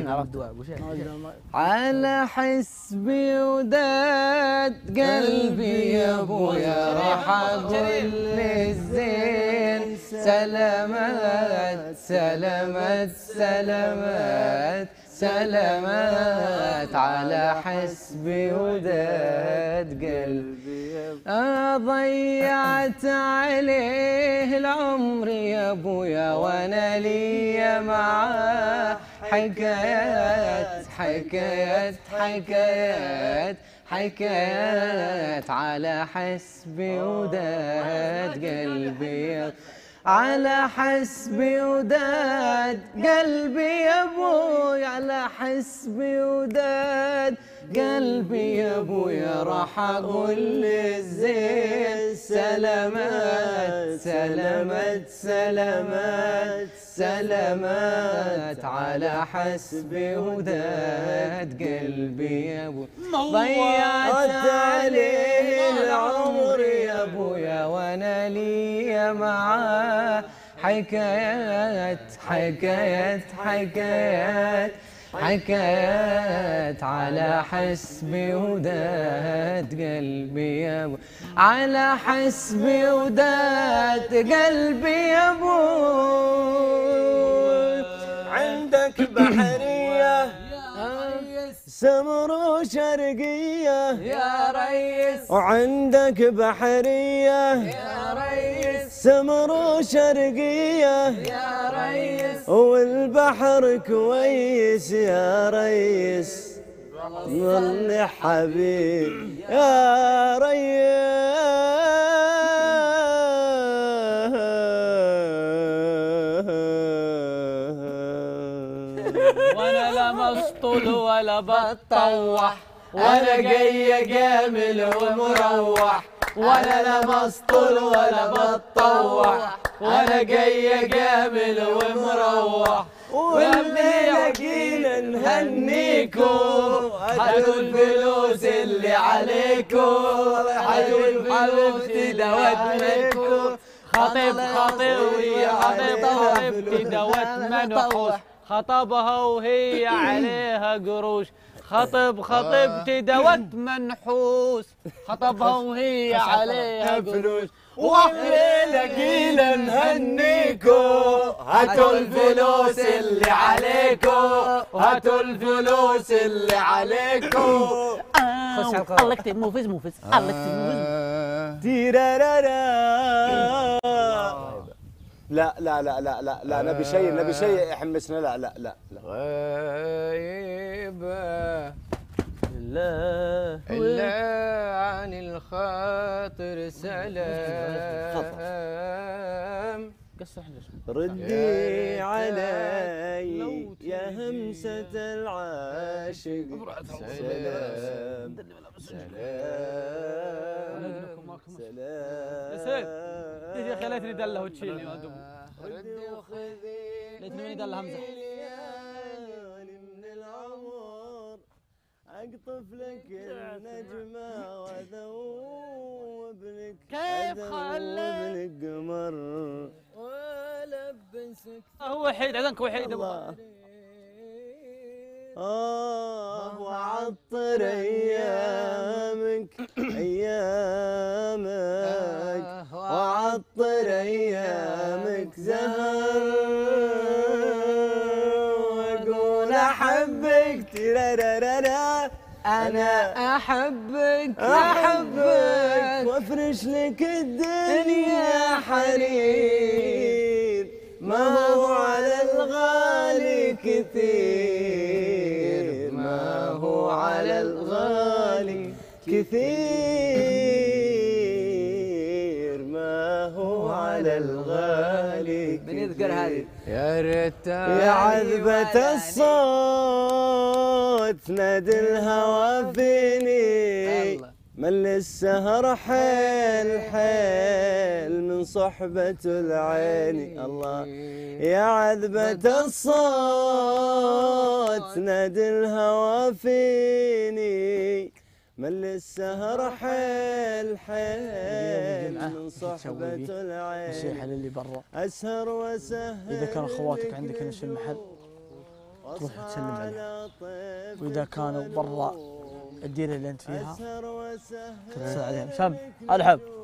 عرفت. على حسبي وداد قلبي يا ابويا راح اقول للزين سلامات سلامات سلامات سلامات على حسبي وداد قلبي. ضيعت عليه العمر يا ابويا وانا لي معاه حكايات حكايات حكايات حكايات على حسبي وداد قلبي. على حسبي وداد قلبي يا ابوي على حسبي وداد قلبي يا ابويا راح اقول للزين سلامات سلامات سلامات سلامات على حسبي وداد قلبي يا ابوي. ضيعت عليه العمر يا ابويا وانا لي معاه حكايات حكايات حكايات حكايات على حسبي وداد قلبي يا ابو. على حسبي وداد قلبي يا ابو. عندك بحرية سمر وشرقية يا ريس وعندك بحرية يا ريس سمر وشرقية يا ريس والبحر كويس يا ريس ظل حبيب يا ريس. وانا لا مسطول ولا بتطوح وانا جاي جامل ومروح. وانا لا مسطول ولا بتطوح وانا جاي جامل ومروح. والليلة جينا نهنيكو هاتوا الفلوس اللي عليكو هاتوا حبيبتي دوت منكو. خطيب خطيبي خطيب خطيبتي دوت منحوس خطبها وهي عليها قروش. خطب خطيبتي دوت منحوس خطبها وهي عليها قروش. والليلة جينا نهنيكو هاتوا الفلوس اللي عليكو هاتوا الفلوس اللي عليكو. الله يكتب موفز موفز الله يكتب موفز. تيرارارا. لا لا لا لا لا لا نبي شيء نبي شيء يحمسنا. لا لا لا لا غايبة لا إلا عن الخاطر سلام. ردي علي يا همسة العاشق سلام سلام. يا اخي ليتني دله وتشيلني وادم. ردي وخذي ليتني ماني دله همزه. من العمر اقطف لك النجمه واذوب لك كيف خليت قمر والبسك. هو وحيد اذنك وحيد. وعطر ايامك ايامك وعطر ايامك زهر واقول احبك ترارارا. انا احبك احبك وافرش لك الدنيا حرير ما هو على الغالي كثير ما هو على الغالي كثير ما هو على الغالي من يذكر هذه يا ريت يا عذبة الصوت نادي الهوى فيني مل السهر حيل حيل من صحبة العين. الله يا عذبة الصوت نادي الهوى فيني مل السهر حيل حيل من صحبة العين. نصيحة للي برا أسهر وسهر إذا كان أخواتك عندك هنا في المحل تروح تسلم عليهم، واذا كانوا برا الديره اللي انت فيها تتصل عليهم. سم الحب